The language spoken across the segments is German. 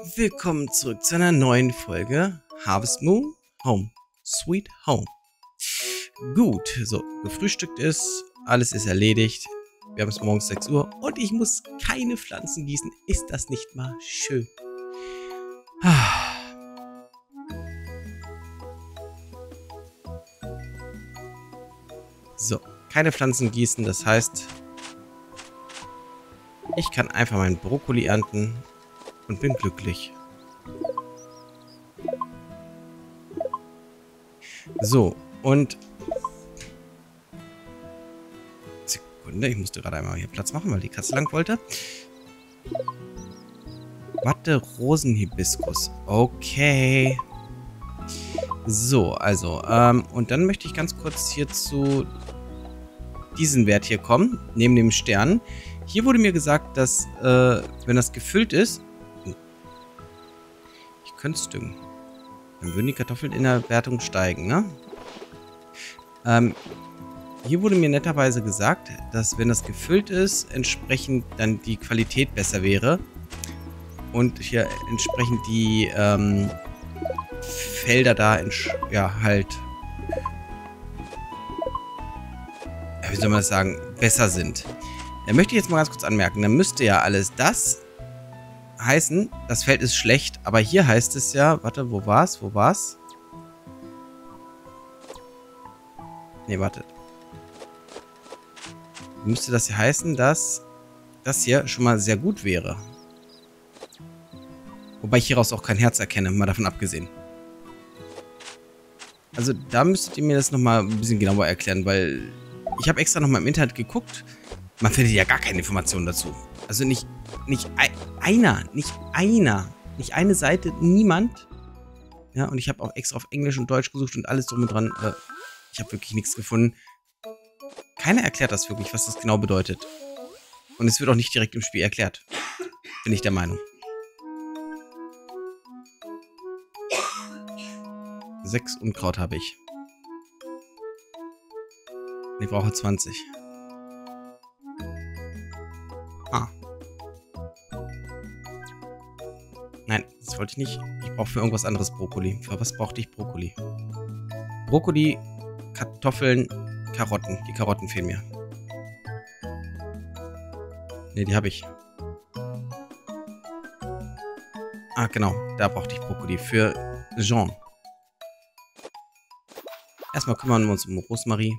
Willkommen zurück zu einer neuen Folge Harvest Moon Home Sweet Home. Gut, so, gefrühstückt ist, alles ist erledigt. Wir haben es morgens 6 Uhr und ich muss keine Pflanzen gießen. Ist das nicht mal schön? So, keine Pflanzen gießen, das heißt, ich kann einfach meinen Brokkoli ernten und bin glücklich. So, und Sekunde, ich musste gerade einmal hier Platz machen, weil die Katze lang wollte. Watte Rosenhibiskus. Okay. So, also, und dann möchte ich ganz kurz hier zu diesen Wert hier kommen, neben dem Stern. Hier wurde mir gesagt, dass, wenn das gefüllt ist, ich könnte es düngen. Dann würden die Kartoffeln in der Wertung steigen, ne? Hier wurde mir netterweise gesagt, dass, wenn das gefüllt ist, entsprechend dann die Qualität besser wäre. Und hier entsprechend die, Felder da, ja, halt, wie soll man das sagen, besser sind. Da möchte ich jetzt mal ganz kurz anmerken, dann müsste ja alles das heißen, das Feld ist schlecht, aber hier heißt es ja, warte, wo war's? Ne, wartet. Müsste das ja heißen, dass das hier schon mal sehr gut wäre. Wobei ich hieraus auch kein Herz erkenne, mal davon abgesehen. Also da müsstet ihr mir das nochmal ein bisschen genauer erklären, weil ich habe extra nochmal im Internet geguckt. Man findet ja gar keine Informationen dazu. Also nicht eine Seite, niemand. Ja, und ich habe auch extra auf Englisch und Deutsch gesucht und alles drum und dran. Ich habe wirklich nichts gefunden. Keiner erklärt das wirklich, was das genau bedeutet. Und es wird auch nicht direkt im Spiel erklärt. Bin ich der Meinung. 6 Unkraut habe ich. Ich brauche 20. Ah. Nein, das wollte ich nicht. Ich brauche für irgendwas anderes Brokkoli. Für was brauchte ich Brokkoli? Brokkoli, Kartoffeln, Karotten. Die Karotten fehlen mir. Ne, die habe ich. Ah, genau. Da brauchte ich Brokkoli. Für Jean. Erstmal kümmern wir uns um Rosmarie.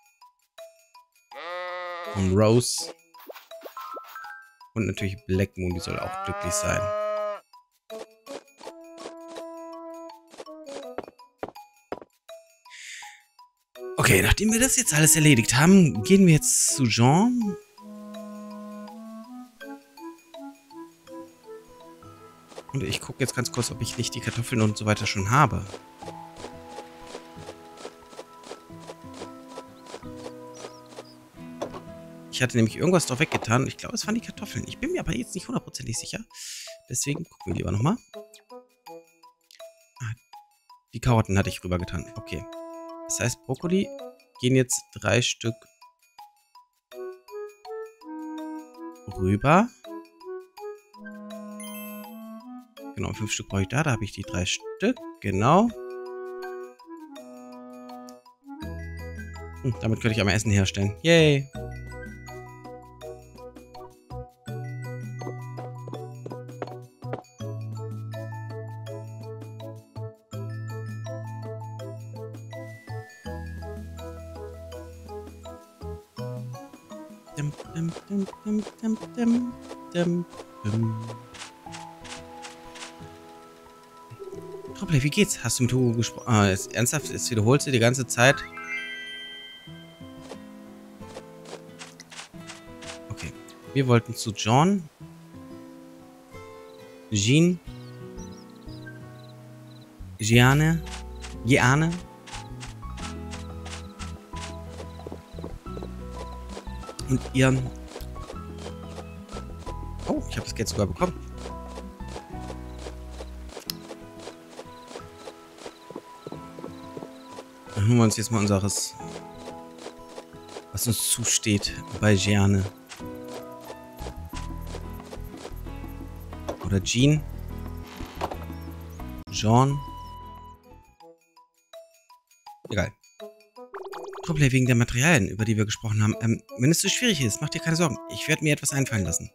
Um Rose. Und natürlich Black Moon, die soll auch glücklich sein. Okay, nachdem wir das jetzt alles erledigt haben, gehen wir jetzt zu Jean. Und ich gucke jetzt ganz kurz, ob ich nicht die Kartoffeln und so weiter schon habe. Ich hatte nämlich irgendwas drauf weggetan. Ich glaube, es waren die Kartoffeln. Ich bin mir aber jetzt nicht hundertprozentig sicher. Deswegen gucken wir lieber nochmal. Ah, die Karotten hatte ich rübergetan. Okay. Das heißt, Brokkoli gehen jetzt 3 Stück rüber. Genau, 5 Stück brauche ich da. Da habe ich die 3 Stück. Genau. Damit könnte ich einmal Essen herstellen. Yay! Hoppla, wie geht's? Hast du mit Hugo gesprochen? Ernsthaft? Jetzt wiederholst du die ganze Zeit? Okay. Wir wollten zu John. Jean. Jeanne. Und ihr... Oh, ich habe das Geld sogar bekommen. Dann holen wir uns jetzt mal unseres... was uns zusteht bei Jeanne. Oder Jean. Jean. Egal. Truppe wegen der Materialien, über die wir gesprochen haben. Wenn es so schwierig ist, mach dir keine Sorgen. Ich werde mir etwas einfallen lassen.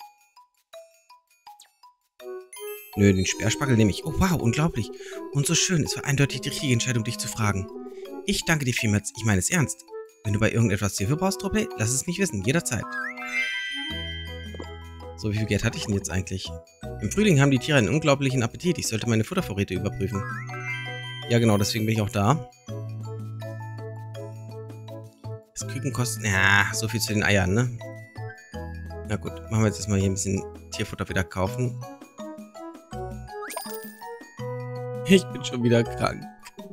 Nö, den Sperrspackel nehme ich. Oh, wow, unglaublich. Und so schön. Es war eindeutig die richtige Entscheidung, dich zu fragen. Ich danke dir vielmals. Ich meine es ernst. Wenn du bei irgendetwas Hilfe brauchst, Truppe, lass es mich wissen. Jederzeit. So, wie viel Geld hatte ich denn jetzt eigentlich? Im Frühling haben die Tiere einen unglaublichen Appetit. Ich sollte meine Futtervorräte überprüfen. Ja, genau, deswegen bin ich auch da. Das Küken kostet... Ja, so viel zu den Eiern, ne? Na gut, machen wir jetzt erstmal hier ein bisschen Tierfutter wieder kaufen. Ich bin schon wieder krank.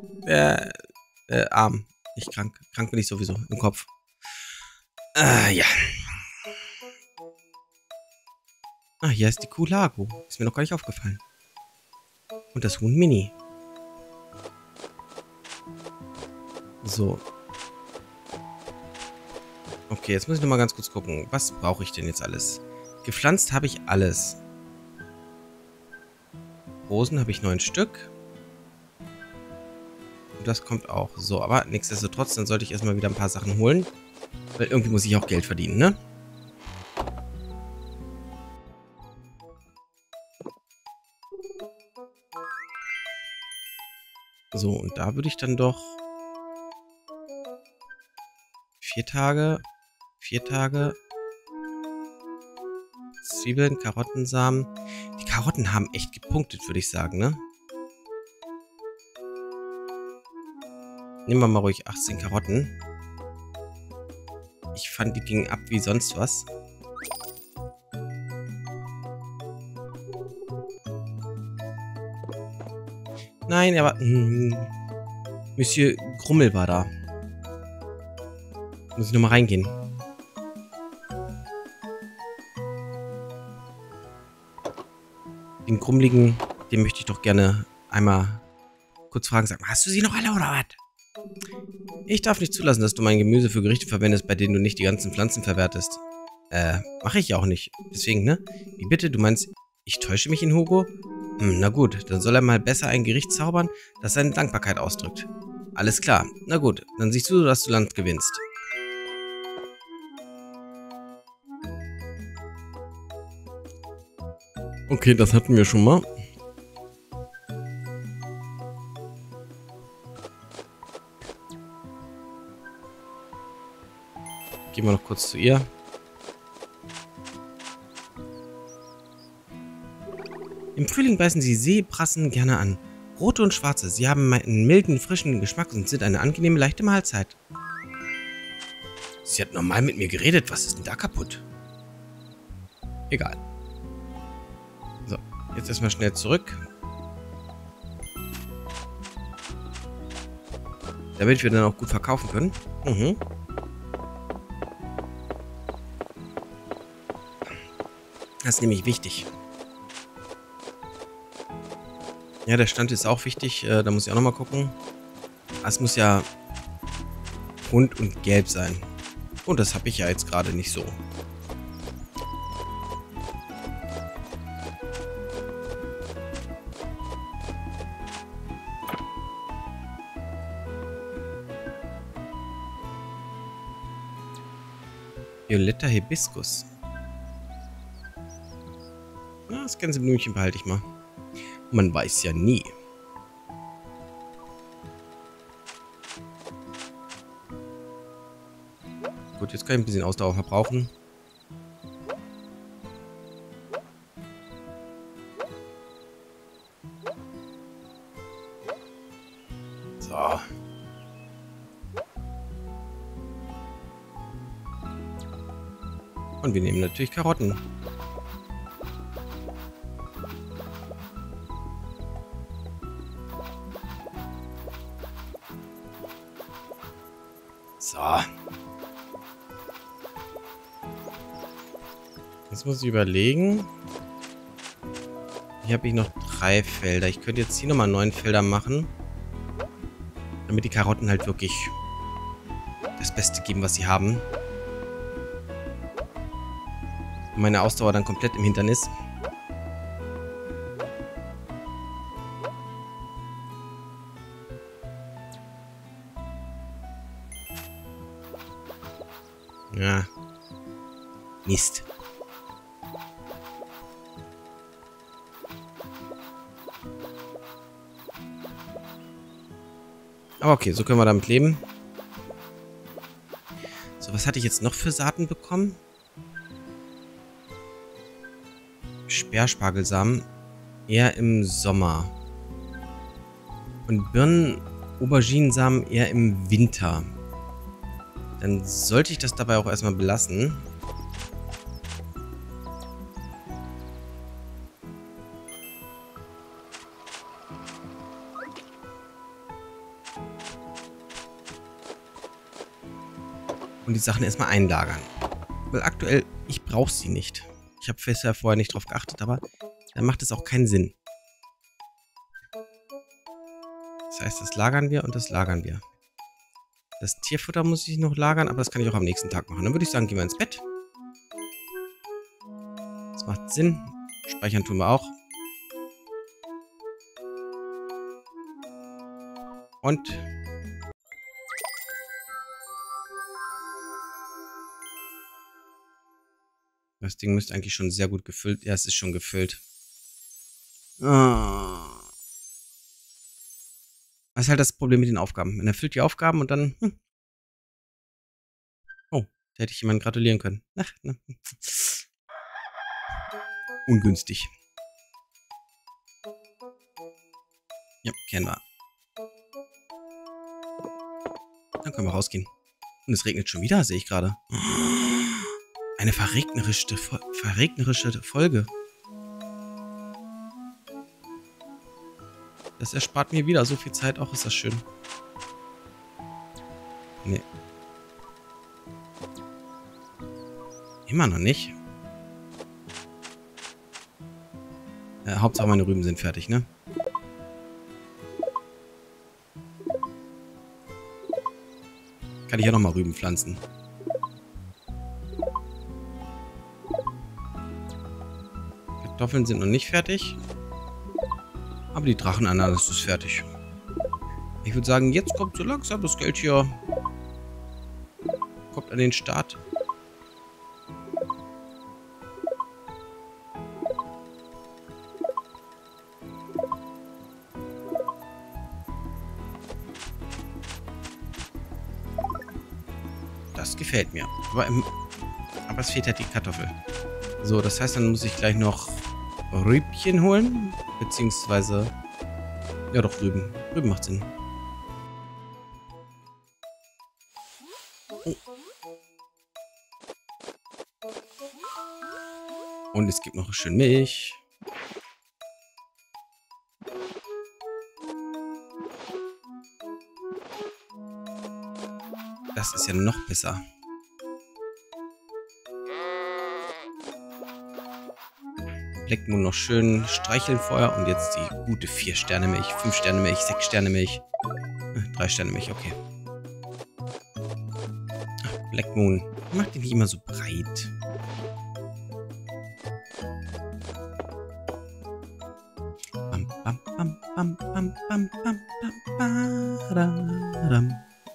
Arm. Nicht krank. Krank bin ich sowieso. Im Kopf. Ja. Ah, hier ist die Kuh Lago. Ist mir noch gar nicht aufgefallen. Und das Huhn Mini. So. Okay, jetzt muss ich noch mal ganz kurz gucken. Was brauche ich denn jetzt alles? Gepflanzt habe ich alles. Rosen habe ich 9 Stück. Und das kommt auch. So, aber nichtsdestotrotz, dann sollte ich erstmal wieder ein paar Sachen holen. Weil irgendwie muss ich auch Geld verdienen, ne? So, und da würde ich dann doch 4 Tage, 4 Tage, Zwiebeln, Karottensamen. Die Karotten haben echt gepunktet, würde ich sagen, ne? Nehmen wir mal ruhig 18 Karotten. Ich fand, die gingen ab wie sonst was. Nein, er war... Monsieur Grummel war da. Muss ich nochmal reingehen. Den Grummeligen, den möchte ich doch gerne einmal kurz fragen. Sagen, hast du sie noch alle oder was? Ich darf nicht zulassen, dass du mein Gemüse für Gerichte verwendest, bei denen du nicht die ganzen Pflanzen verwertest. Mache ich ja auch nicht. Deswegen, ne? Wie bitte? Du meinst, ich täusche mich in Hugo? Na gut, dann soll er mal besser ein Gericht zaubern, das seine Dankbarkeit ausdrückt. Alles klar. Na gut, dann siehst du, dass du Land gewinnst. Okay, das hatten wir schon mal. Gehen wir noch kurz zu ihr. Im Frühling beißen sie Seebrassen gerne an. Rote und schwarze. Sie haben einen milden, frischen Geschmack und sind eine angenehme, leichte Mahlzeit. Sie hat normal mit mir geredet. Was ist denn da kaputt? Egal. So, jetzt erstmal schnell zurück. Damit wir dann auch gut verkaufen können. Das ist nämlich wichtig. Ja, der Stand ist auch wichtig. Da muss ich auch nochmal gucken. Es muss ja bunt und gelb sein. Und das habe ich ja jetzt gerade nicht so. Violetter Hibiskus. Na, das Gänseblümchen behalte ich mal. Man weiß ja nie. Gut, jetzt kann ich ein bisschen Ausdauer verbrauchen. So. Und wir nehmen natürlich Karotten. So. Jetzt muss ich überlegen. Hier habe ich noch 3 Felder. Ich könnte jetzt hier nochmal 9 Felder machen. Damit die Karotten halt wirklich das Beste geben, was sie haben. Und meine Ausdauer dann komplett im Hintern ist. Ja. Mist. Aber okay, so können wir damit leben. So, was hatte ich jetzt noch für Saaten bekommen? Sperrspargelsamen eher im Sommer. Und Birnen, Auberginensamen eher im Winter. Dann sollte ich das dabei auch erstmal belassen. Und die Sachen erstmal einlagern. Weil aktuell, ich brauche sie nicht. Ich habe bisher vorher nicht drauf geachtet, aber dann macht es auch keinen Sinn. Das heißt, das lagern wir und das lagern wir. Das Tierfutter muss ich noch lagern, aber das kann ich auch am nächsten Tag machen. Dann würde ich sagen, gehen wir ins Bett. Das macht Sinn. Speichern tun wir auch. Und das Ding müsste eigentlich schon sehr gut gefüllt. Ja, es ist schon gefüllt. Ah. Das ist halt das Problem mit den Aufgaben. Man erfüllt die Aufgaben und dann... Oh, da hätte ich jemandem gratulieren können. Ach, ne. Ungünstig. Ja, kennen wir. Dann können wir rausgehen. Und es regnet schon wieder, sehe ich gerade. Eine verregnerische Folge. Das erspart mir wieder so viel Zeit. Auch ist das schön. Nee. Immer noch nicht. Hauptsache meine Rüben sind fertig, ne? Kann ich ja nochmal Rüben pflanzen. Kartoffeln sind noch nicht fertig. Aber die Drachenananas ist fertig. Ich würde sagen, jetzt kommt so langsam das Geld hier. Kommt an den Start. Das gefällt mir. Aber es fehlt halt die Kartoffel. So, das heißt, dann muss ich gleich noch Rübchen holen. Beziehungsweise... Ja doch, Rüben. Rüben macht Sinn. Oh. Und es gibt noch schön Milch. Das ist ja noch besser. Blackmoon noch schön streicheln vorher. Und jetzt die gute 4-Sterne-Milch, 5-Sterne-Milch, 6-Sterne-Milch. 3-Sterne-Milch, okay. Ach, Blackmoon. Mach den nicht immer so breit. Bam, bam, bam, bam, bam, bam, bam, bam, badam.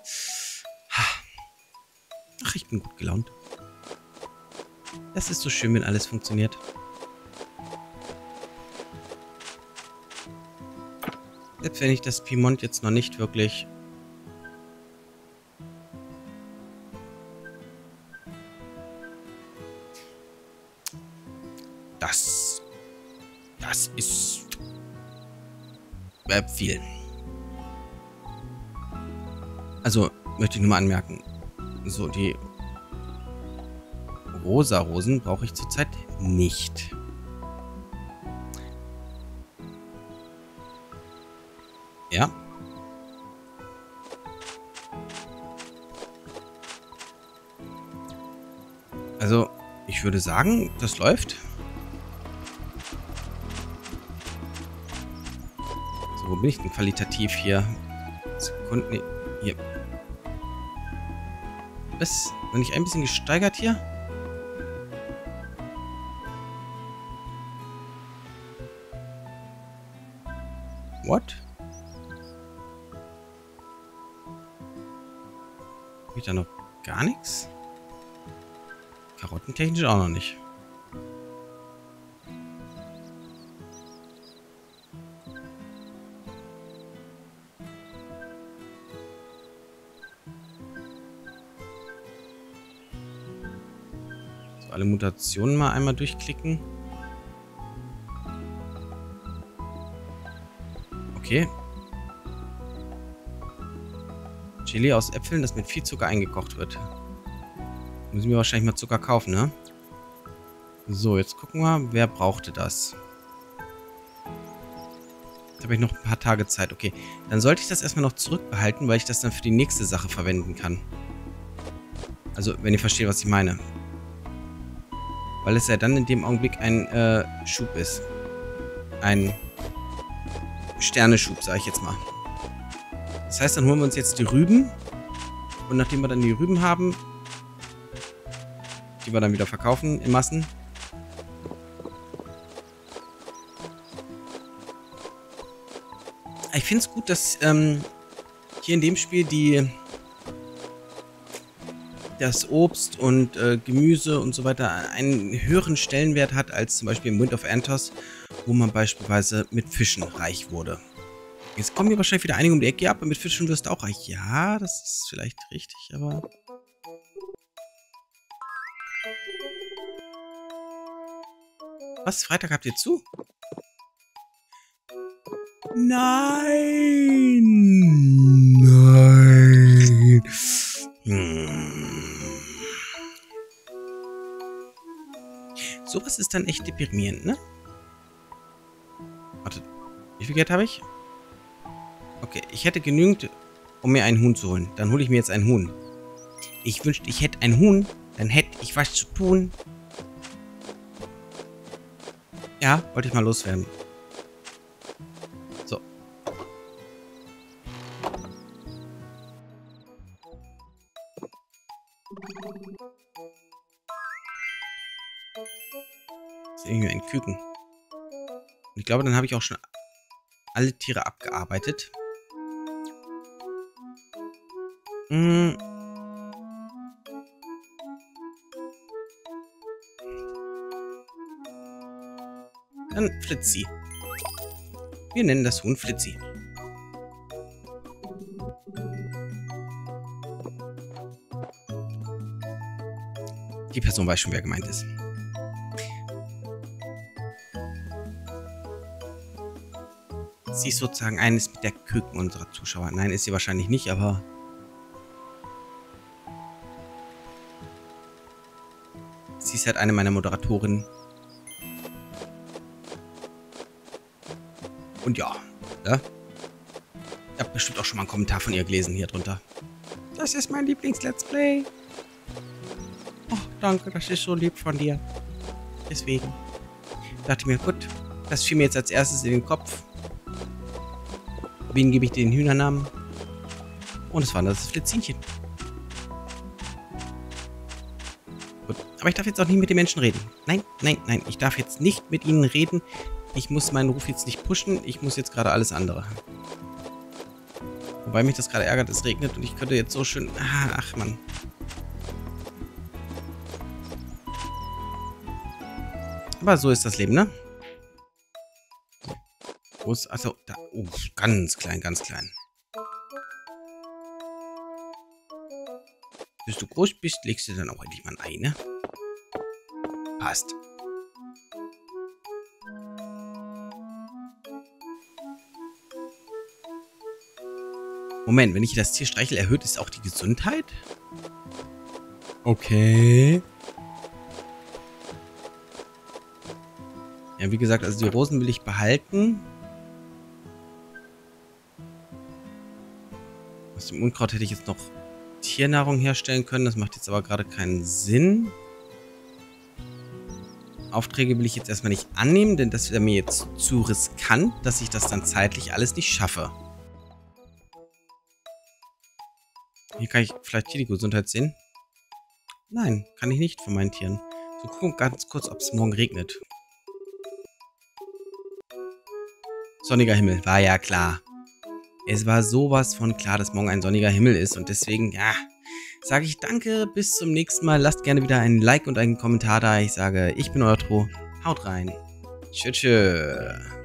Ach, ich bin gut gelaunt. Das ist so schön, wenn alles funktioniert. Selbst wenn ich das Piemont jetzt noch nicht wirklich... Das ist... viel. Also, möchte ich nur mal anmerken. So, die rosa Rosen brauche ich zurzeit nicht. Ja. Also, ich würde sagen, das läuft. So, wo bin ich denn qualitativ hier? Sekunden. Hier. Was? Noch nicht ein bisschen gesteigert hier? What? Habe ich da noch gar nichts? Karottentechnisch auch noch nicht. So, alle Mutationen mal einmal durchklicken. Okay. Chili aus Äpfeln, das mit viel Zucker eingekocht wird. Müssen wir wahrscheinlich mal Zucker kaufen, ne? So, jetzt gucken wir, wer brauchte das? Jetzt habe ich noch ein paar Tage Zeit. Okay, dann sollte ich das erstmal noch zurückbehalten, weil ich das dann für die nächste Sache verwenden kann. Also, wenn ihr versteht, was ich meine. Weil es ja dann in dem Augenblick ein Schub ist. Ein Sterneschub, sage ich jetzt mal. Das heißt, dann holen wir uns jetzt die Rüben. Und nachdem wir dann die Rüben haben, die wir dann wieder verkaufen in Massen. Ich finde es gut, dass hier in dem Spiel das Obst und Gemüse und so weiter einen höheren Stellenwert hat als zum Beispiel im Wind of Antos, wo man beispielsweise mit Fischen reich wurde. Jetzt kommen hier wahrscheinlich wieder einige um die Ecke. Ja, aber mit Fischen wirst du auch reich. Ja, das ist vielleicht richtig, aber... Was? Freitag habt ihr zu? Nein! Nein! Sowas ist dann echt deprimierend, ne? Warte, wie viel Geld habe ich? Okay, ich hätte genügend, um mir ein Huhn zu holen. Dann hole ich mir jetzt ein Huhn. Ich wünschte, ich hätte ein Huhn. Dann hätte ich was zu tun. Ja, wollte ich mal loswerden. So. Das ist irgendwie ein Küken. Und ich glaube, dann habe ich auch schon alle Tiere abgearbeitet. Dann Flitzi. Wir nennen das Huhn Flitzi. Die Person weiß schon, wer gemeint ist. Sie ist sozusagen eines mit der Küken unserer Zuschauer. Nein, ist sie wahrscheinlich nicht, aber... Sie ist halt eine meiner Moderatorinnen. Und ja, ja. Ich habe bestimmt auch schon mal einen Kommentar von ihr gelesen hier drunter. Das ist mein Lieblings-Let's Play. Oh, danke, das ist so lieb von dir. Deswegen dachte ich mir, gut, das fiel mir jetzt als erstes in den Kopf. Wen gebe ich den Hühnernamen? Und es war das Flitzinchen. Gut, aber ich darf jetzt auch nicht mit den Menschen reden. Nein, nein, nein, ich darf jetzt nicht mit ihnen reden. Ich muss meinen Ruf jetzt nicht pushen. Ich muss jetzt gerade alles andere. Wobei mich das gerade ärgert, es regnet und ich könnte jetzt so schön... Ach, Mann. Aber so ist das Leben, ne? Groß, achso, da. Oh, ganz klein, ganz klein. Bis du groß bist, legst du dann auch endlich mal ein Ei, ne? Passt. Moment, wenn ich das Tier streichel, erhöht es auch die Gesundheit? Okay. Ja, wie gesagt, also die Rosen will ich behalten. Aus dem Unkraut hätte ich jetzt noch Tiernahrung herstellen können. Das macht jetzt aber gerade keinen Sinn. Aufträge will ich jetzt erstmal nicht annehmen, denn das wäre mir jetzt zu riskant, dass ich das dann zeitlich alles nicht schaffe. Hier kann ich vielleicht hier die Gesundheit sehen. Nein, kann ich nicht von meinen Tieren. So, gucken ganz kurz, ob es morgen regnet. Sonniger Himmel, war ja klar. Es war sowas von klar, dass morgen ein sonniger Himmel ist und deswegen, ja, sage ich danke, bis zum nächsten Mal. Lasst gerne wieder ein Like und einen Kommentar da. Ich sage, ich bin euer Tro. Haut rein. Tschüss.